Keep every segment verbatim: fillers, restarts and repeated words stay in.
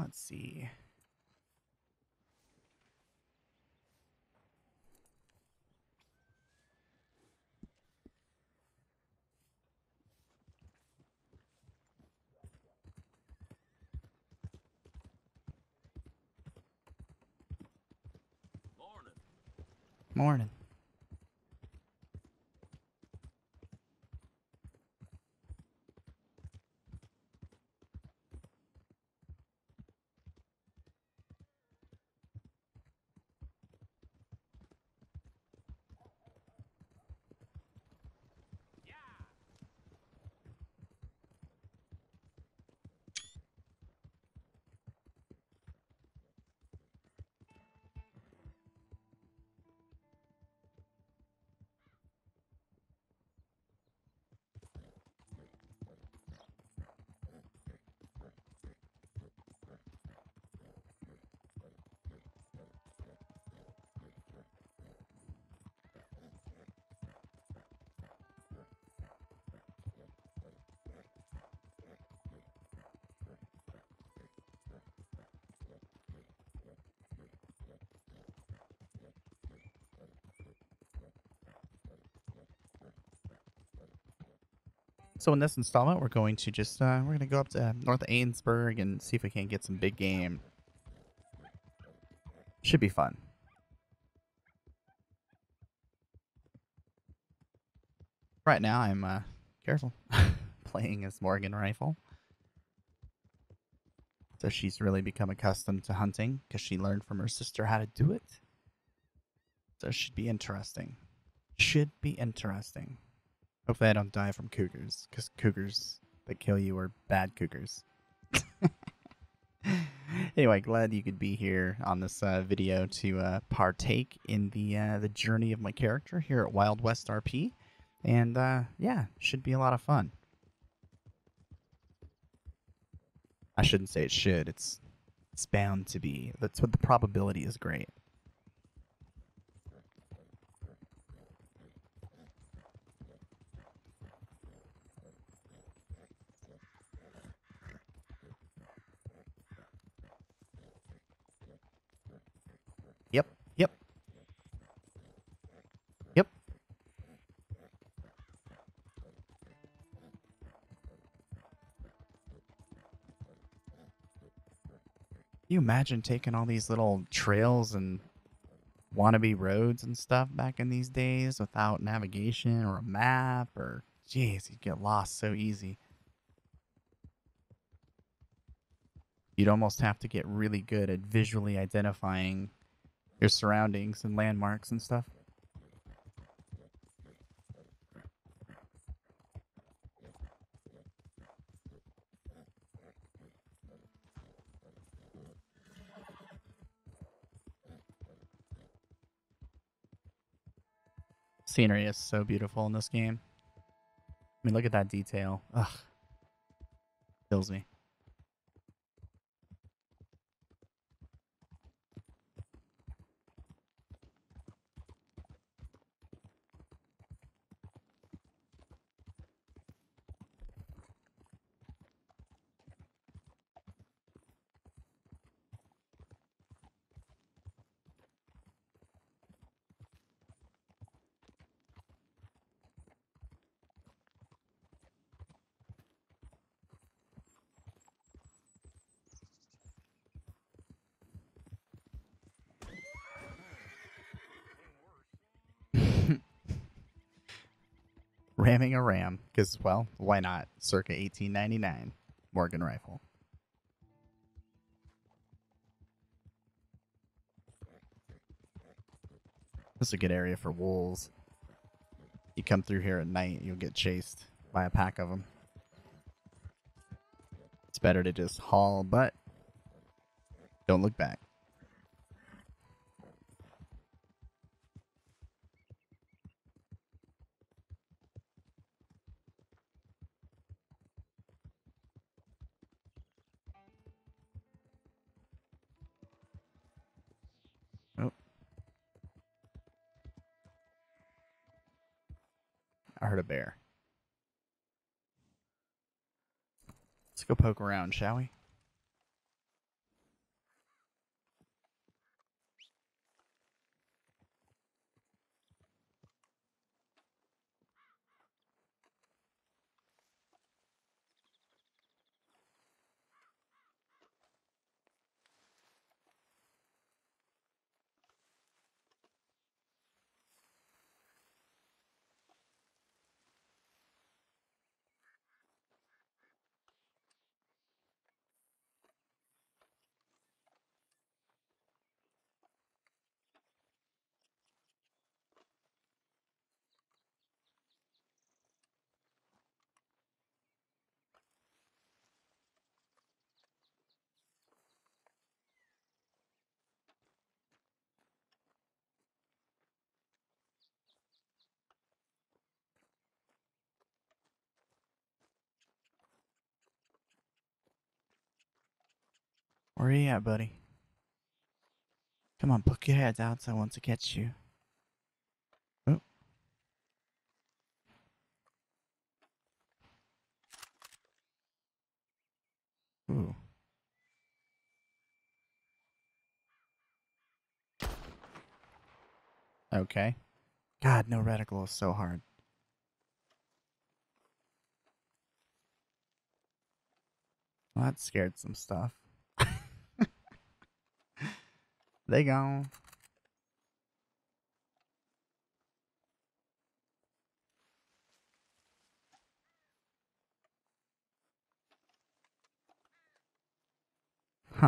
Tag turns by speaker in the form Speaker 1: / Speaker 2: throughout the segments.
Speaker 1: let's see.
Speaker 2: Morning.
Speaker 1: Morning. So in this installment, we're going to just uh, we're going to go up to North Annesburg and see if we can get some big game. Should be fun. Right now, I'm uh, careful playing as Morgan Rifle. So she's really become accustomed to hunting because she learned from her sister how to do it. So it should be interesting. Should be interesting. Hopefully, I don't die from cougars because cougars that kill you are bad cougars. Anyway, glad you could be here on this uh, video to uh, partake in the uh, the journey of my character here at Wild West R P, and uh, yeah, should be a lot of fun. I shouldn't say it should; it's it's bound to be. That's what the probability is great. Yep, yep, yep. Can you imagine taking all these little trails and wannabe roads and stuff back in these days without navigation or a map or jeez, you'd get lost so easy. You'd almost have to get really good at visually identifying your surroundings and landmarks and stuff. Scenery is so beautiful in this game. I mean, look at that detail. Ugh, kills me. Ramming a ram, because, well, why not? Circa eighteen ninety-nine, Morgan Rifle. This is a good area for wolves. You come through here at night, you'll get chased by a pack of them. It's better to just haul butt. Don't look back. Oh, I heard a bear. Let's go poke around, shall we? Where are you at, buddy? Come on, poke your head out. I want to catch you. Oh. Ooh. Okay. God, no reticle is so hard. Well, that scared some stuff. They gone. Huh.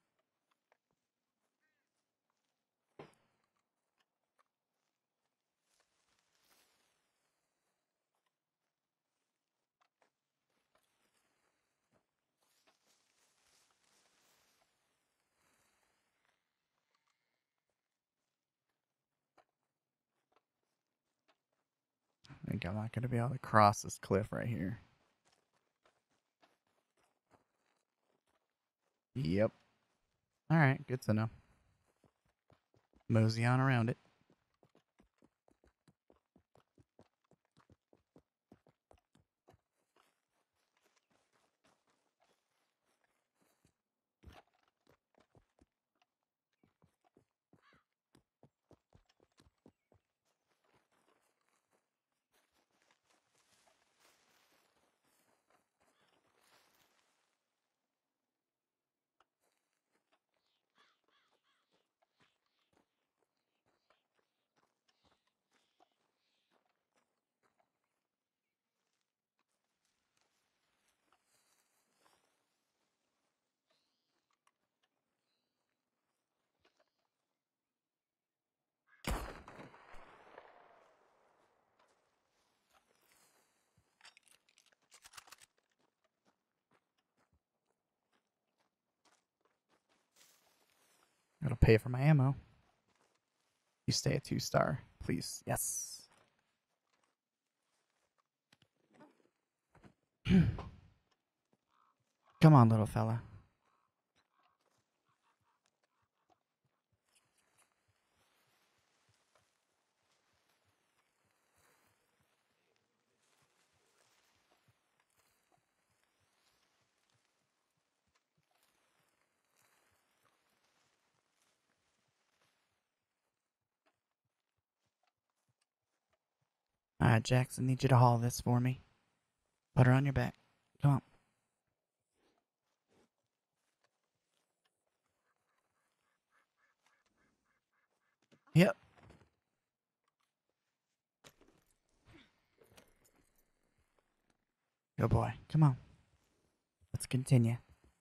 Speaker 1: I think I'm not going to be able to cross this cliff right here. Yep. Alright, good to know. Mosey on around it. Gotta pay for my ammo. You stay a two star, please. Yes. Come on, little fella. Alright, Jackson, need you to haul this for me. Put her on your back. Come on. Yep. Good boy. Come on. Let's continue.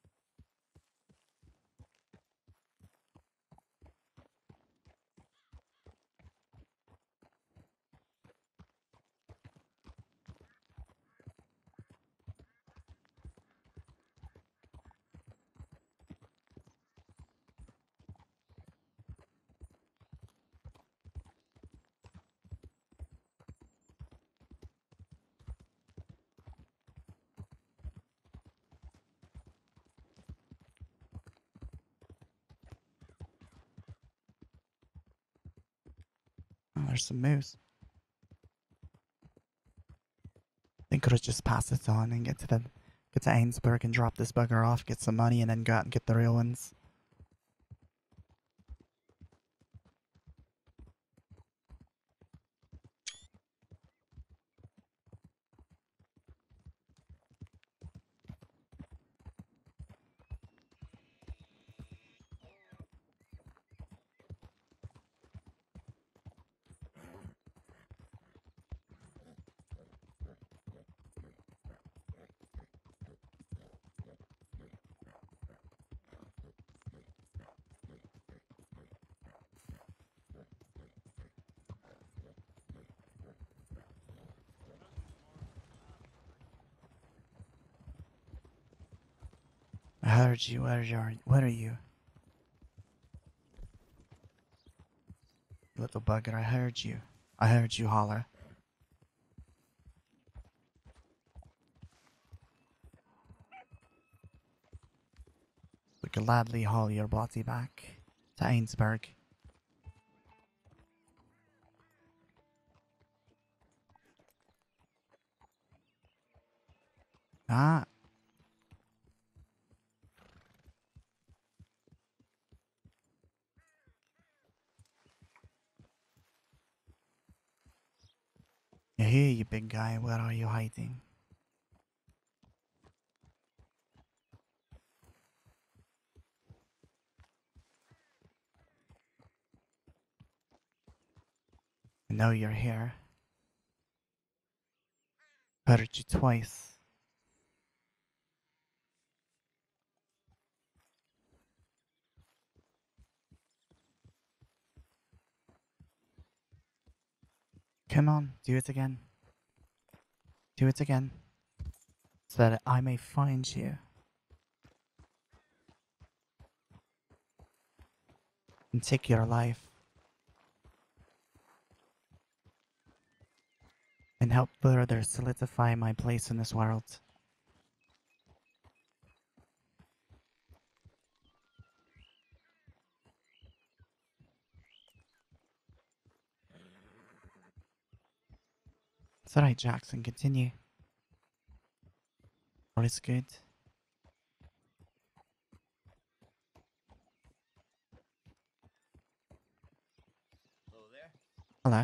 Speaker 1: Oh, there's some moose. Think could have just passed it on and get to the get to Annesburg and drop this bugger off, get some money, and then go out and get the real ones. I heard you. What are you? What are you? Little bugger, I heard you. I heard you holler. would gladly haul your body back to Annesburg. Ah. Hey, you big guy, where are you hiding? I know you're here. Heard you twice. Come on, do it again. Do it again. So that I may find you. And take your life. And help further solidify my place in this world. It's alright, Jackson, continue. All is good.
Speaker 2: Hello there.
Speaker 1: Hello.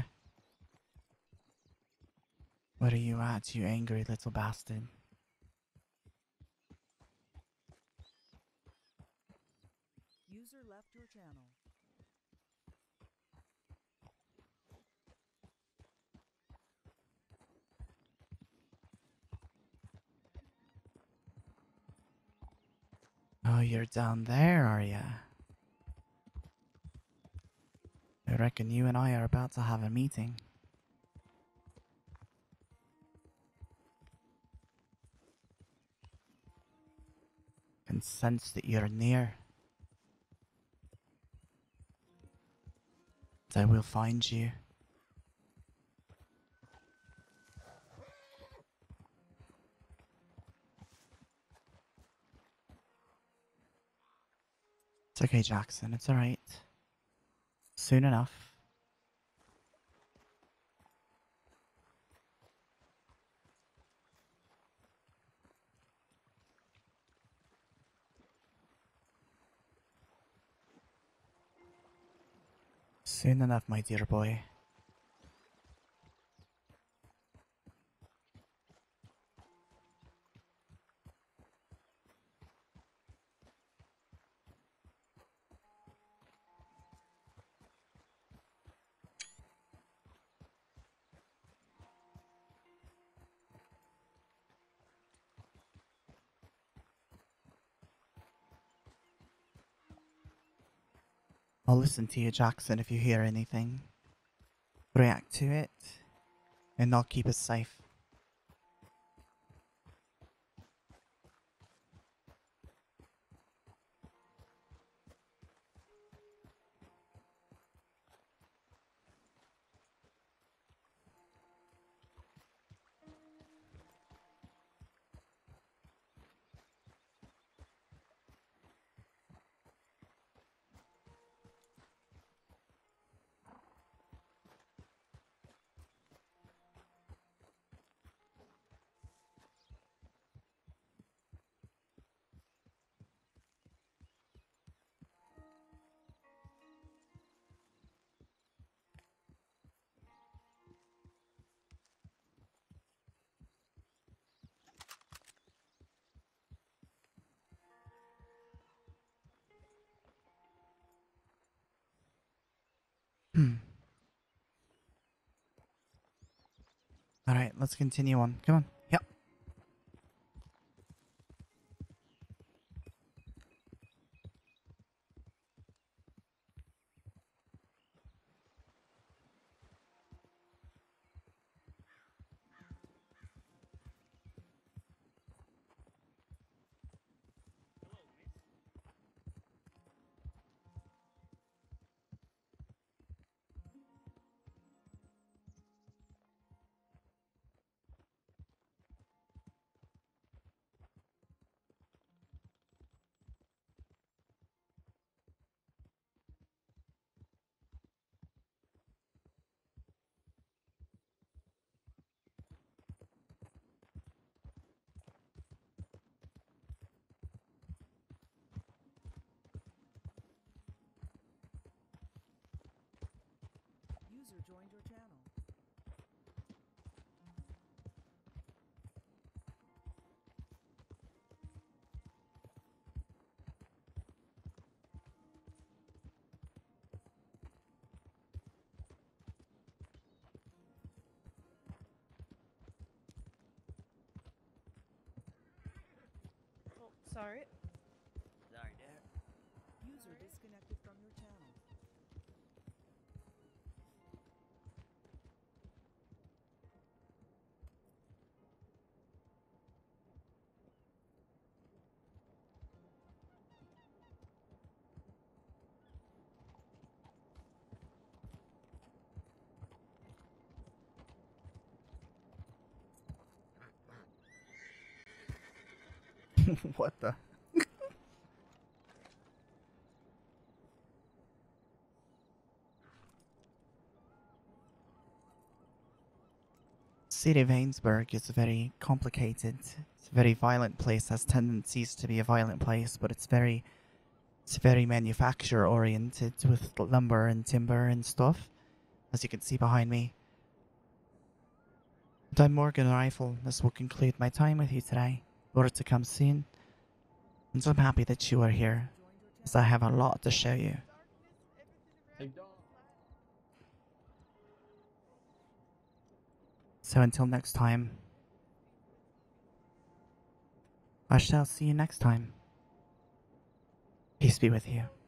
Speaker 1: Where are you at, you angry little bastard?
Speaker 3: User left your channel.
Speaker 1: Oh, you're down there, are ya? I reckon you and I are about to have a meeting. Can sense that you're near. I will find you. It's okay, Jackson. It's alright. Soon enough. Soon enough, my dear boy. I'll listen to you, Jackson, if you hear anything. React to it, and I'll keep us safe. Hmm. Alright, let's continue on. Come on. Yep.
Speaker 3: joined your channel.
Speaker 4: Oh, sorry.
Speaker 2: Sorry, there.
Speaker 3: User disconnected from your channel.
Speaker 1: What the? City of Annesburg is very complicated. It's a very violent place. Has tendencies to be a violent place, but it's very, it's very manufacturer oriented with lumber and timber and stuff, as you can see behind me. And I'm Morgan Rifle. This will conclude my time with you today. More to come soon. And so I'm happy that you are here, as I have a lot to show you. So until next time, I shall see you next time. Peace be with you.